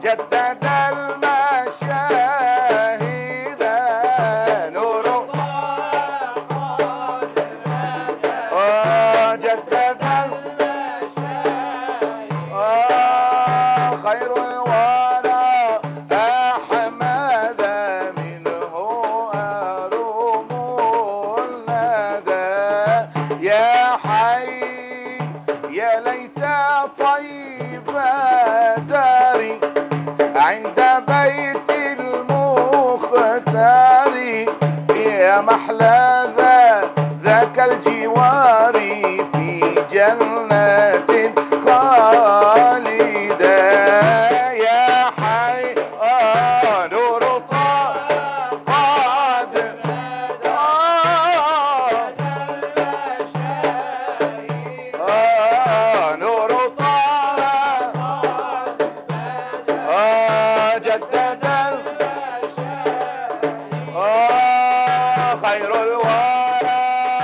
جدد المشاهد نور جدد خير الورى أحمد منه أروم الندى يا حي يا ليت طيب داري عند بيت المختار يا محلى ذاك الجوار في جنة خالدة يا حي نور قد نور جدد خير الورى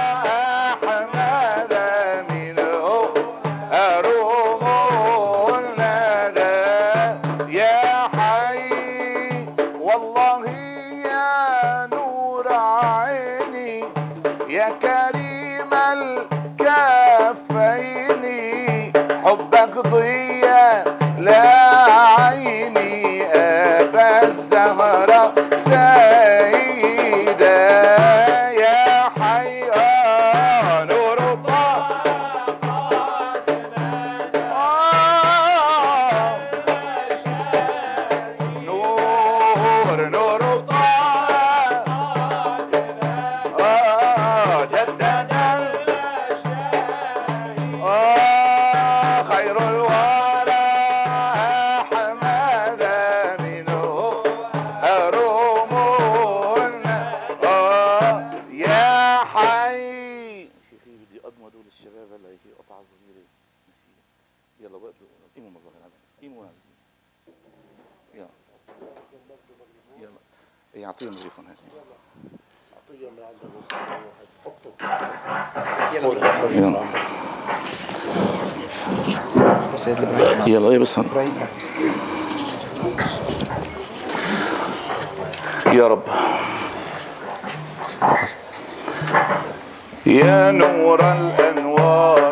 أحمد منه أروم الندى يا حي والله يا نور عيني يا كريم الكفين حبك ضياء لا عيني أبا الزهراء سيدة يا حي نور نور جدد خير الورى أحمد منه أروم يا حي. شيخي بدي أقدم دول الشباب هلا هيك قطعة صغيرة ماشي. يلا وقت قيموا مظهر العزم قيموا عزم يلا يلا يعطيهم ميكروفون هيك اعطيهم من عند يلا يلا ايه بس يا رب يا نور الأنوار